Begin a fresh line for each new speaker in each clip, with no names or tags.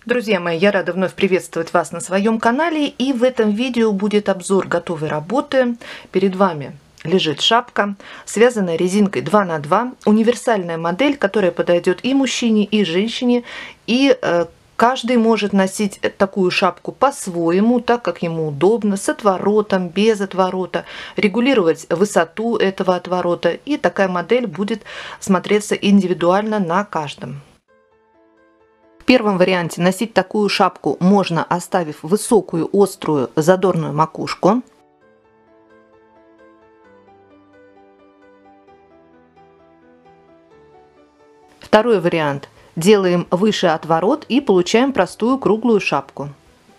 Друзья мои, я рада вновь приветствовать вас на своем канале, и в этом видео будет обзор готовой работы. Перед вами лежит шапка, связанная резинкой 2 на 2, универсальная модель, которая подойдет и мужчине, и женщине, и каждый может носить такую шапку по-своему, так как ему удобно, с отворотом, без отворота, регулировать высоту этого отворота, и такая модель будет смотреться индивидуально на каждом. В первом варианте носить такую шапку можно, оставив высокую, острую, задорную макушку. Второй вариант. Делаем выше отворот и получаем простую круглую шапку.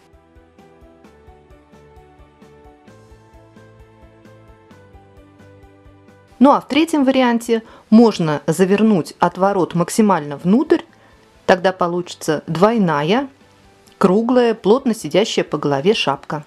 Ну а в третьем варианте можно завернуть отворот максимально внутрь. Тогда получится двойная, круглая, плотно сидящая по голове шапка.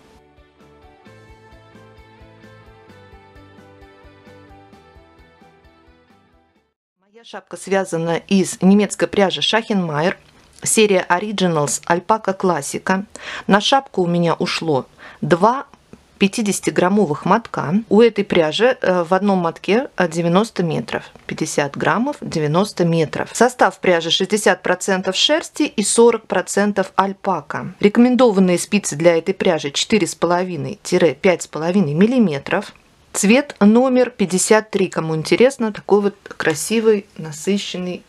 Моя шапка связана из немецкой пряжи Schachenmayer, серия Originals Alpaca Classica. На шапку у меня ушло 2 50-граммовых мотка. У этой пряжи в одном мотке 90 метров. 50 граммов 90 метров. Состав пряжи 60% шерсти и 40% альпака. Рекомендованные спицы для этой пряжи 4,5-5,5 миллиметров. Цвет номер 53. Кому интересно, такой вот красивый, насыщенный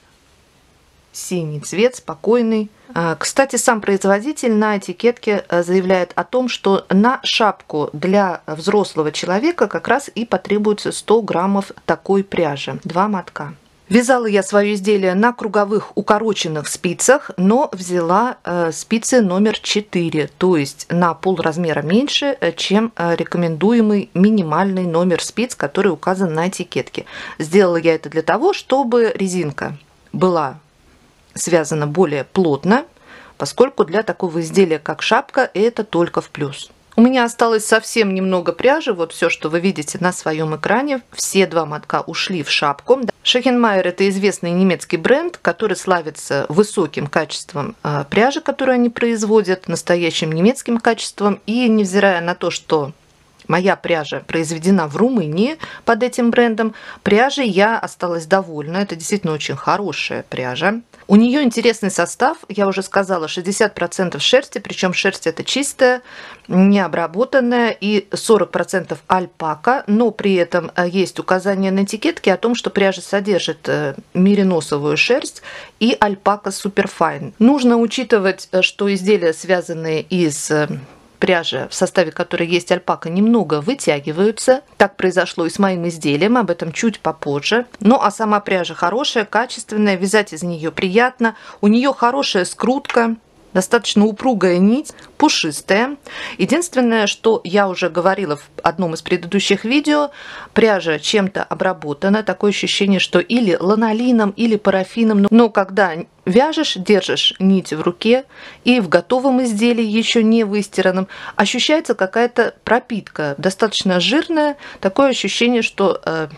синий цвет, спокойный. Кстати, сам производитель на этикетке заявляет о том, что на шапку для взрослого человека как раз и потребуется 100 граммов такой пряжи, 2 мотка. Вязала я свое изделие на круговых укороченных спицах, но взяла спицы номер 4, то есть на полразмера меньше, чем рекомендуемый минимальный номер спиц, который указан на этикетке. Сделала я это для того, чтобы резинка была связана более плотно, поскольку для такого изделия, как шапка, это только в плюс. У меня осталось совсем немного пряжи, вот все, что вы видите на своем экране, все 2 мотка ушли в шапку. Schachenmayer — это известный немецкий бренд, который славится высоким качеством пряжи, которую они производят, настоящим немецким качеством, и невзирая на то, что моя пряжа произведена в Румынии под этим брендом, пряжей я осталась довольна. Это действительно очень хорошая пряжа. У нее интересный состав, я уже сказала, 60% шерсти, причем шерсть это чистая, необработанная, и 40% альпака, но при этом есть указание на этикетке о том, что пряжа содержит мериносовую шерсть и альпака суперфайн. Нужно учитывать, что изделия, связанные из пряжи, в составе которой есть альпака, немного вытягиваются. Так произошло и с моим изделием, об этом чуть попозже. Ну а сама пряжа хорошая, качественная, вязать из нее приятно. У нее хорошая скрутка, достаточно упругая нить, пушистая. Единственное, что я уже говорила в одном из предыдущих видео, пряжа чем-то обработана. Такое ощущение, что или ланолином, или парафином. Но когда вяжешь, держишь нить в руке, и в готовом изделии, еще не выстиранном, ощущается какая-то пропитка, достаточно жирная. Такое ощущение, что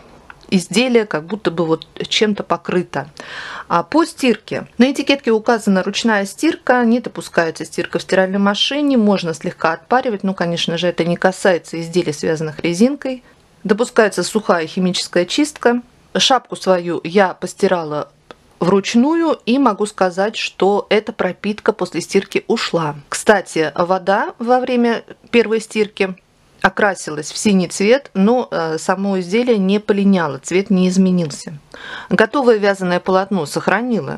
изделие как будто бы вот чем-то покрыто. А по стирке. На этикетке указана ручная стирка, не допускается стирка в стиральной машине, можно слегка отпаривать, но, конечно же, это не касается изделий, связанных резинкой. Допускается сухая химическая чистка. Шапку свою я постирала вручную, и могу сказать, что эта пропитка после стирки ушла. Кстати, вода во время первой стирки окрасилась в синий цвет, но само изделие не полиняло, цвет не изменился. Готовое вязаное полотно сохранило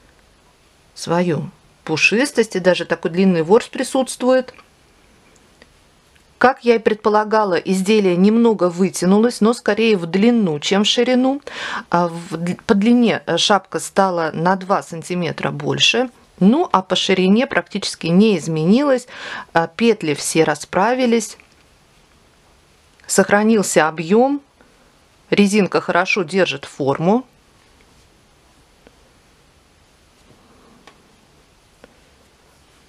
свою пушистость, и даже такой длинный ворс присутствует. Как я и предполагала, изделие немного вытянулось, но скорее в длину, чем в ширину. По длине шапка стала на 2 сантиметра больше. Ну а по ширине практически не изменилось. Петли все расправились. Сохранился объем, резинка хорошо держит форму.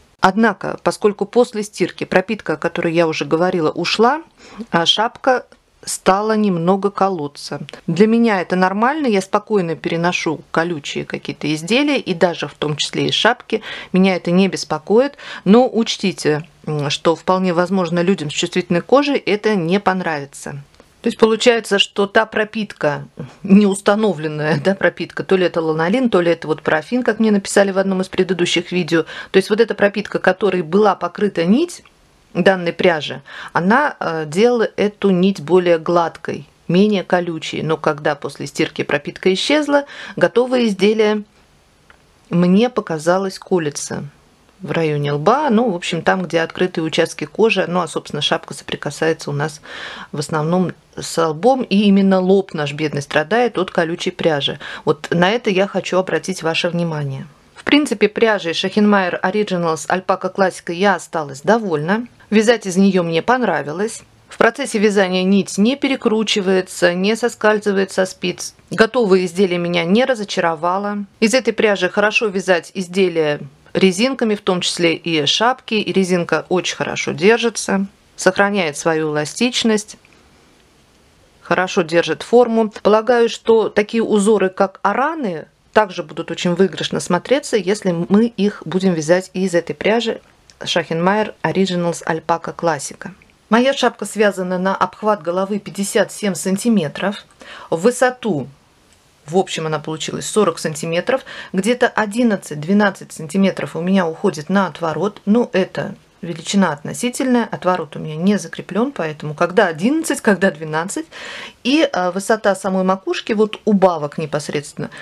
Однако, поскольку после стирки пропитка, о которой я уже говорила, ушла, шапка стало немного колоться. Для меня это нормально, я спокойно переношу колючие какие-то изделия, и даже в том числе и шапки. Меня это не беспокоит, но учтите, что вполне возможно людям с чувствительной кожей это не понравится. То есть получается, что та пропитка, неустановленная, да, пропитка, то ли это ланолин, то ли это вот парафин, как мне написали в одном из предыдущих видео, то есть вот эта пропитка, которой была покрыта нить данной пряжи, она делала эту нить более гладкой, менее колючей. Но когда после стирки пропитка исчезла, готовое изделие мне показалось колется в районе лба, ну, в общем, там, где открытые участки кожи, ну, а, собственно, шапка соприкасается у нас в основном с лбом, и именно лоб наш бедный страдает от колючей пряжи. Вот на это я хочу обратить ваше внимание. В принципе, пряжей Shachin-Meier Originals Alpaca Classica я осталась довольна. Вязать из нее мне понравилось. В процессе вязания нить не перекручивается, не соскальзывает со спиц. Готовое изделие меня не разочаровало. Из этой пряжи хорошо вязать изделия резинками, в том числе и шапки. И резинка очень хорошо держится, сохраняет свою эластичность, хорошо держит форму. Полагаю, что такие узоры, как араны, также будут очень выигрышно смотреться, если мы их будем вязать из этой пряжи Shachin-Meier Originals Alpaca Classica. Моя шапка связана на обхват головы 57 сантиметров. В высоту, в общем, она получилась 40 сантиметров. Где-то 11-12 сантиметров у меня уходит на отворот. Ну, это величина относительная. Отворот у меня не закреплен, поэтому когда 11, когда 12. И высота самой макушки, вот убавок непосредственно,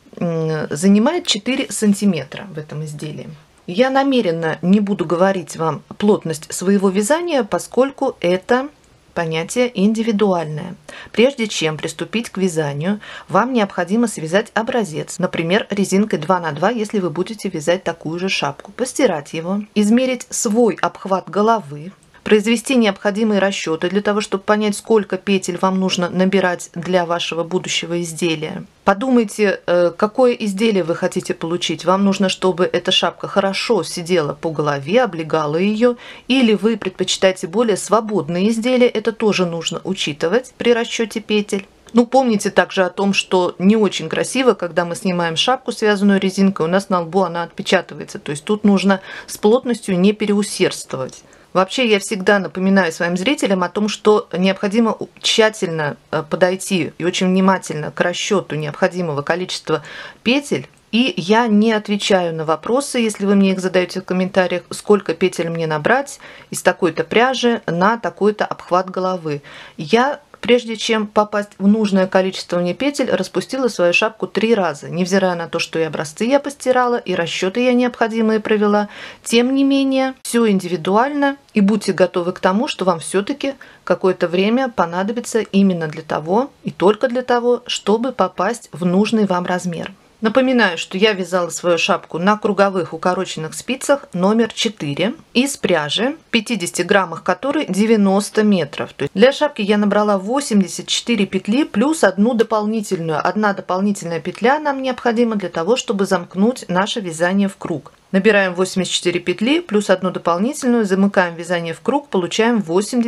занимает 4 сантиметра в этом изделии. Я намеренно не буду говорить вам плотность своего вязания, поскольку это понятие индивидуальное. Прежде чем приступить к вязанию, вам необходимо связать образец, например, резинкой 2 на 2, если вы будете вязать такую же шапку, постирать его, измерить свой обхват головы, произвести необходимые расчеты для того, чтобы понять, сколько петель вам нужно набирать для вашего будущего изделия. Подумайте, какое изделие вы хотите получить. Вам нужно, чтобы эта шапка хорошо сидела по голове, облегала ее, или вы предпочитаете более свободные изделия. Это тоже нужно учитывать при расчете петель. Ну, помните также о том, что не очень красиво, когда мы снимаем шапку, связанную резинкой, у нас на лбу она отпечатывается. То есть тут нужно с плотностью не переусердствовать. Вообще, я всегда напоминаю своим зрителям о том, что необходимо тщательно подойти и очень внимательно к расчету необходимого количества петель. И я не отвечаю на вопросы, если вы мне их задаете в комментариях, сколько петель мне набрать из такой-то пряжи на такой-то обхват головы. Я, прежде чем попасть в нужное количество мне петель, распустила свою шапку 3 раза. Невзирая на то, что и образцы я постирала, и расчеты я необходимые провела. Тем не менее, все индивидуально. И будьте готовы к тому, что вам все-таки какое-то время понадобится именно для того и только для того, чтобы попасть в нужный вам размер. Напоминаю, что я вязала свою шапку на круговых укороченных спицах номер 4 из пряжи, 50 граммах которой 90 метров. То есть для шапки я набрала 84 петли плюс одну дополнительную. Одна дополнительная петля нам необходима для того, чтобы замкнуть наше вязание в круг. Набираем 84 петли плюс одну дополнительную, замыкаем вязание в круг, получаем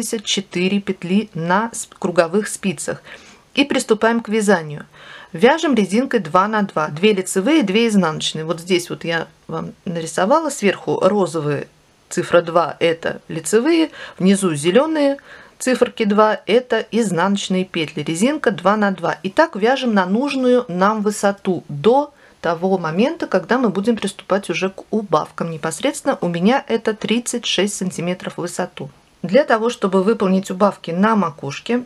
84 петли на круговых спицах. И приступаем к вязанию. Вяжем резинкой 2 на 2, 2 лицевые, 2 изнаночные. Вот здесь вот я вам нарисовала сверху розовые цифра 2 это лицевые, внизу зеленые циферки 2 это изнаночные петли. Резинка 2 на 2. И так вяжем на нужную нам высоту до того момента, когда мы будем приступать уже к убавкам. Непосредственно у меня это 36 сантиметров в высоту. Для того, чтобы выполнить убавки на макушке,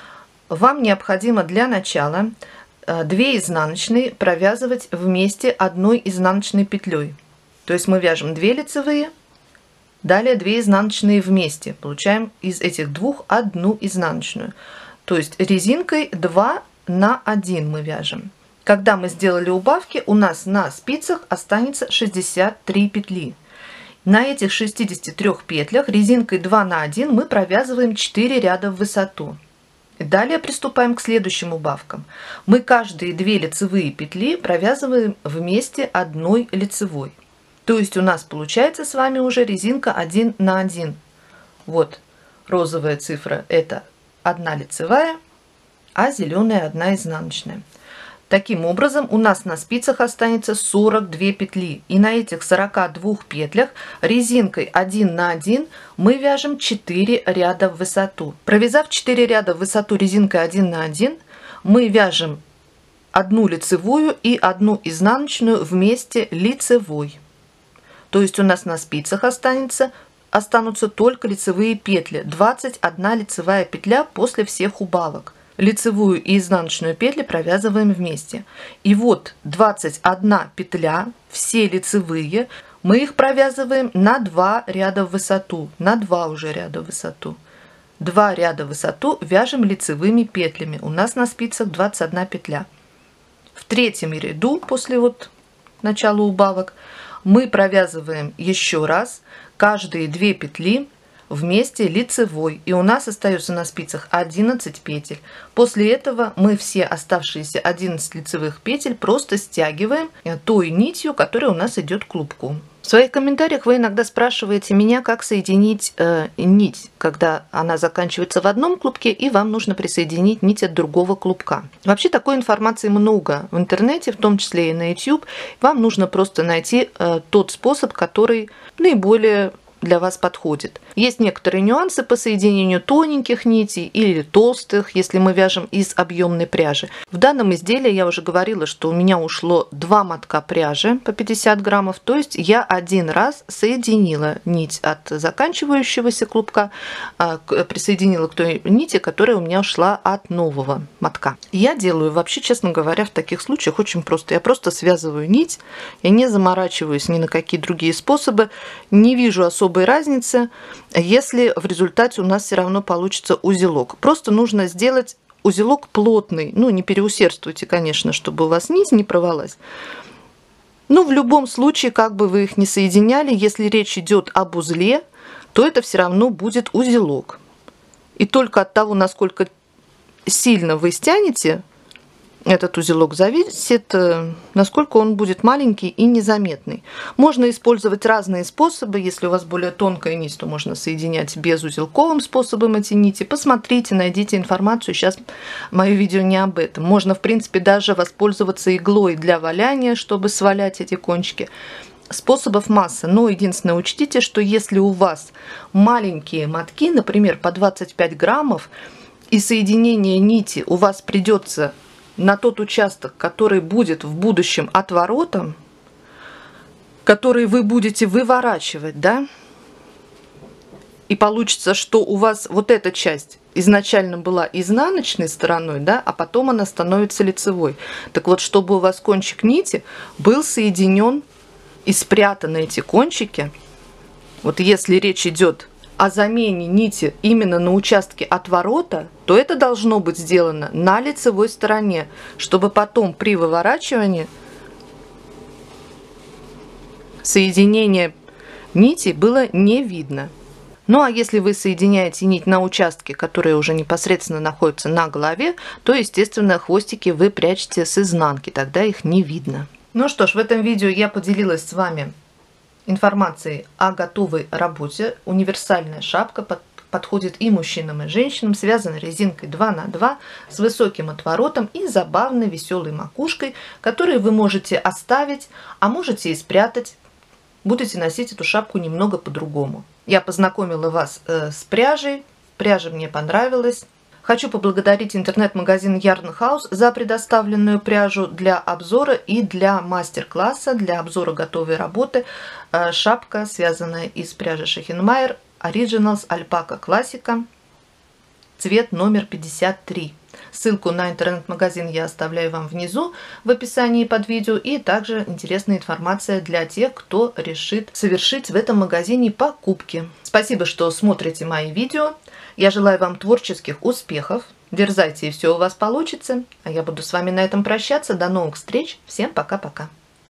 вам необходимо для начала 2 изнаночные провязывать вместе одной изнаночной петлей. То есть мы вяжем 2 лицевые, далее 2 изнаночные вместе. Получаем из этих двух одну изнаночную. То есть резинкой 2 на 1 мы вяжем. Когда мы сделали убавки, у нас на спицах останется 63 петли. На этих 63 петлях резинкой 2 на 1 мы провязываем 4 ряда в высоту. Далее приступаем к следующим убавкам. Мы каждые 2 лицевые петли провязываем вместе одной лицевой. То есть у нас получается с вами уже резинка 1 на 1. Вот розовая цифра это 1 лицевая, а зеленая 1 изнаночная. Таким образом, у нас на спицах останется 42 петли. И на этих 42 петлях резинкой 1 на 1 мы вяжем 4 ряда в высоту. Провязав 4 ряда в высоту резинкой 1 на 1, мы вяжем 1 лицевую и 1 изнаночную вместе лицевой. То есть у нас на спицах останутся только лицевые петли. 21 лицевая петля после всех убавок. Лицевую и изнаночную петли провязываем вместе. И вот 21 петля, все лицевые, мы их провязываем на 2 ряда в высоту, на 2 уже ряда в высоту. 2 ряда в высоту вяжем лицевыми петлями. У нас на спицах 21 петля. В третьем ряду, после начала убавок, мы провязываем еще раз каждые 2 петли вместе лицевой, и у нас остается на спицах 11 петель. После этого мы все оставшиеся 11 лицевых петель просто стягиваем той нитью, которая у нас идет к клубку. В своих комментариях вы иногда спрашиваете меня, как соединить нить, когда она заканчивается в одном клубке, и вам нужно присоединить нить от другого клубка. Вообще такой информации много в интернете, в том числе и на YouTube. Вам нужно просто найти тот способ, который наиболее для вас подходит. Есть некоторые нюансы по соединению тоненьких нитей или толстых, если мы вяжем из объемной пряжи. В данном изделии я уже говорила, что у меня ушло 2 мотка пряжи по 50 граммов, то есть я один раз соединила нить от заканчивающегося клубка, присоединила к той нити, которая у меня ушла от нового мотка. Я делаю вообще, честно говоря, в таких случаях очень просто. Я просто связываю нить, я не заморачиваюсь ни на какие другие способы, не вижу особой разницы, если в результате у нас все равно получится узелок. Просто нужно сделать узелок плотный. Ну, не переусердствуйте, конечно, чтобы у вас нить не порвалась. Но в любом случае, как бы вы их ни соединяли, если речь идет об узле, то это все равно будет узелок. И только от того, насколько сильно вы стянете этот узелок, зависит, насколько он будет маленький и незаметный. Можно использовать разные способы. Если у вас более тонкая нить, то можно соединять безузелковым способом эти нити. Посмотрите, найдите информацию. Сейчас мое видео не об этом. Можно, в принципе, даже воспользоваться иглой для валяния, чтобы свалять эти кончики. Способов масса, но единственное, учтите, что если у вас маленькие мотки, например, по 25 граммов, и соединение нити у вас придется на тот участок, который будет в будущем отворотом, который вы будете выворачивать, да, и получится, что у вас вот эта часть изначально была изнаночной стороной, да, а потом она становится лицевой. Так вот, чтобы у вас кончик нити был соединен и спрятаны эти кончики, вот если речь идет о замене нити именно на участке отворота, то это должно быть сделано на лицевой стороне, чтобы потом при выворачивании соединение нити было не видно. Ну а если вы соединяете нить на участке, которые уже непосредственно находятся на голове, то, естественно, хвостики вы прячете с изнанки, тогда их не видно. Ну что ж, в этом видео я поделилась с вами информацией о готовой работе. Универсальная шапка подходит и мужчинам, и женщинам, связана резинкой 2 на 2 с высоким отворотом и забавной веселой макушкой, которую вы можете оставить, а можете и спрятать. Будете носить эту шапку немного по-другому. Я познакомила вас с пряжей. Пряжа мне понравилась. Хочу поблагодарить интернет-магазин Yarn House за предоставленную пряжу для обзора и для мастер-класса, для обзора готовой работы. Шапка, связанная из пряжи Schachenmayer Originals Alpaca Classica, цвет номер 53. Ссылку на интернет-магазин я оставляю вам внизу в описании под видео. И также интересная информация для тех, кто решит совершить в этом магазине покупки. Спасибо, что смотрите мои видео. Я желаю вам творческих успехов. Дерзайте, и все у вас получится. А я буду с вами на этом прощаться. До новых встреч. Всем пока-пока.